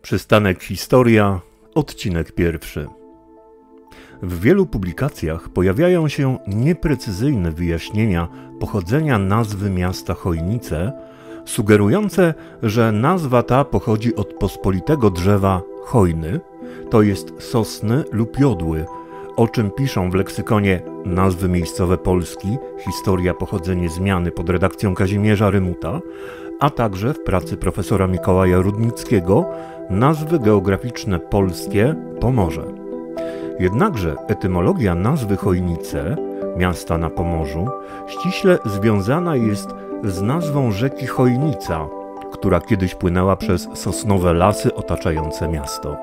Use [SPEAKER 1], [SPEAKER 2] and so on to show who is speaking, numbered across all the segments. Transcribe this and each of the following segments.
[SPEAKER 1] Przystanek Historia, odcinek 1. W wielu publikacjach pojawiają się nieprecyzyjne wyjaśnienia pochodzenia nazwy miasta Chojnice, sugerujące, że nazwa ta pochodzi od pospolitego drzewa chojny, to jest sosny lub jodły, o czym piszą w leksykonie Nazwy miejscowe Polski, Historia pochodzenie zmiany pod redakcją Kazimierza Rymuta, a także w pracy profesora Mikołaja Rudnickiego Nazwy geograficzne polskie Pomorze. Jednakże etymologia nazwy Chojnice, miasta na Pomorzu, ściśle związana jest z nazwą rzeki Chojnica, która kiedyś płynęła przez sosnowe lasy otaczające miasto.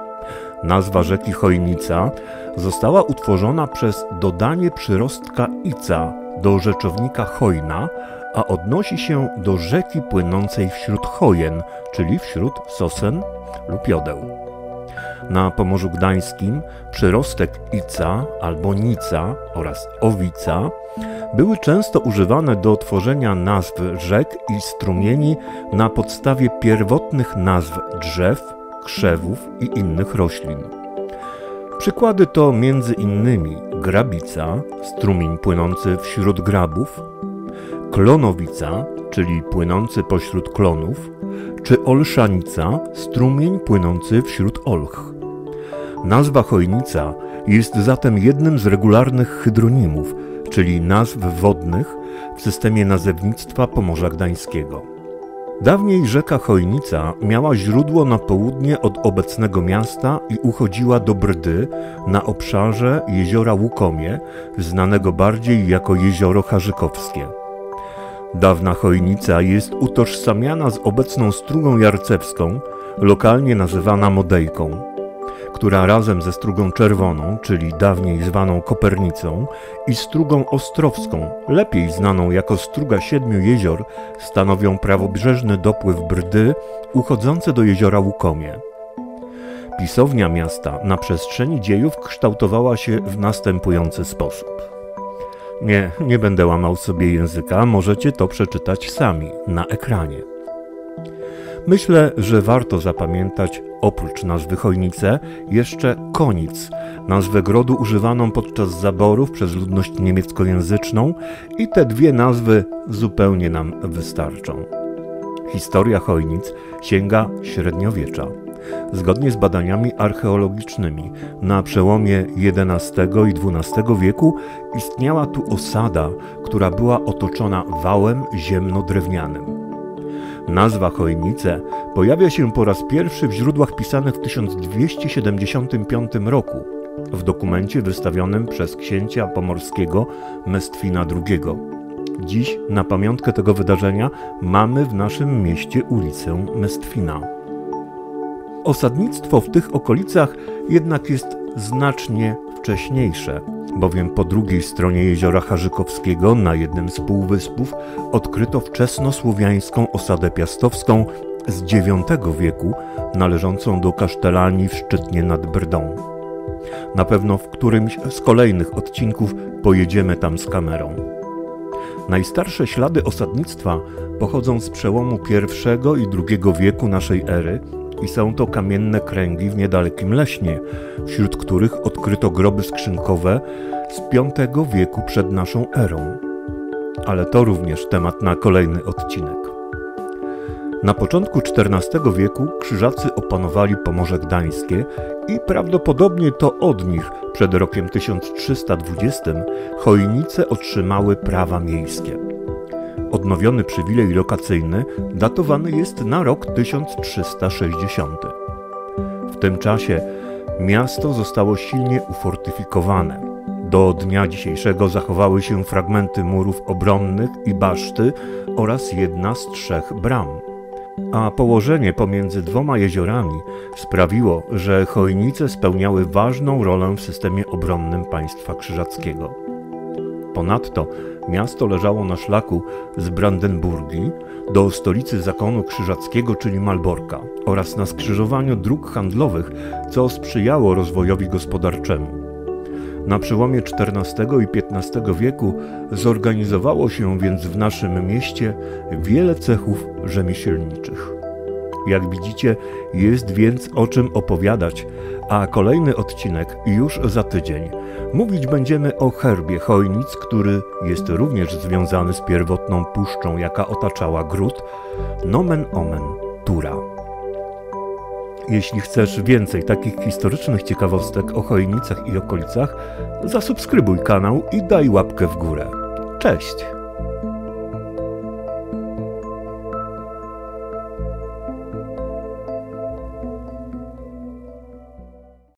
[SPEAKER 1] Nazwa rzeki Chojnica została utworzona przez dodanie przyrostka ica do rzeczownika chojna, a odnosi się do rzeki płynącej wśród chojen, czyli wśród sosen lub jodeł. Na Pomorzu Gdańskim przyrostek ica albo nica oraz owica były często używane do tworzenia nazw rzek i strumieni na podstawie pierwotnych nazw drzew, krzewów i innych roślin. Przykłady to m.in. Grabica, strumień płynący wśród grabów, Klonowica, czyli płynący pośród klonów, czy Olszanica, strumień płynący wśród olch. Nazwa Chojnica jest zatem jednym z regularnych hydronimów, czyli nazw wodnych w systemie nazewnictwa Pomorza Gdańskiego. Dawniej rzeka Chojnica miała źródło na południe od obecnego miasta i uchodziła do Brdy na obszarze jeziora Łukomie, znanego bardziej jako jezioro Harzykowskie. Dawna Chojnica jest utożsamiana z obecną Strugą Jarcewską, lokalnie nazywana Modejką, która razem ze Strugą Czerwoną, czyli dawniej zwaną Kopernicą, i Strugą Ostrowską, lepiej znaną jako Struga Siedmiu Jezior, stanowią prawobrzeżny dopływ Brdy uchodzący do jeziora Łukomie. Pisownia miasta na przestrzeni dziejów kształtowała się w następujący sposób. Nie będę łamał sobie języka, możecie to przeczytać sami na ekranie. Myślę, że warto zapamiętać oprócz nazwy Chojnice jeszcze Konic, nazwę grodu używaną podczas zaborów przez ludność niemieckojęzyczną, i te dwie nazwy zupełnie nam wystarczą. Historia Chojnic sięga średniowiecza. Zgodnie z badaniami archeologicznymi na przełomie XI i XII wieku istniała tu osada, która była otoczona wałem ziemno-drewnianym. Nazwa Chojnice pojawia się po raz pierwszy w źródłach pisanych w 1275 roku w dokumencie wystawionym przez księcia pomorskiego Mestwina II. Dziś na pamiątkę tego wydarzenia mamy w naszym mieście ulicę Mestwina. Osadnictwo w tych okolicach jednak jest znacznie wcześniejsze, bowiem po drugiej stronie jeziora Harzykowskiego na jednym z półwyspów odkryto wczesnosłowiańską osadę piastowską z IX wieku, należącą do kasztelanii w Szczytnie nad Brdą. Na pewno w którymś z kolejnych odcinków pojedziemy tam z kamerą. Najstarsze ślady osadnictwa pochodzą z przełomu I i II wieku naszej ery i są to kamienne kręgi w niedalekim Leśnie, wśród których odkryto groby skrzynkowe z V wieku przed naszą erą. Ale to również temat na kolejny odcinek. Na początku XIV wieku Krzyżacy opanowali Pomorze Gdańskie i prawdopodobnie to od nich przed rokiem 1320 Chojnice otrzymały prawa miejskie. Odnowiony przywilej lokacyjny datowany jest na rok 1360. W tym czasie miasto zostało silnie ufortyfikowane. Do dnia dzisiejszego zachowały się fragmenty murów obronnych i baszty oraz jedna z 3 bram. A położenie pomiędzy dwoma jeziorami sprawiło, że Chojnice spełniały ważną rolę w systemie obronnym państwa krzyżackiego. Ponadto miasto leżało na szlaku z Brandenburgii do stolicy zakonu krzyżackiego, czyli Malborka, oraz na skrzyżowaniu dróg handlowych, co sprzyjało rozwojowi gospodarczemu. Na przełomie XIV i XV wieku zorganizowało się więc w naszym mieście wiele cechów rzemieślniczych. Jak widzicie, jest więc o czym opowiadać, a kolejny odcinek już za tydzień. Mówić będziemy o herbie Chojnic, który jest również związany z pierwotną puszczą, jaka otaczała gród, nomen omen Tura. Jeśli chcesz więcej takich historycznych ciekawostek o Chojnicach i okolicach, zasubskrybuj kanał i daj łapkę w górę. Cześć!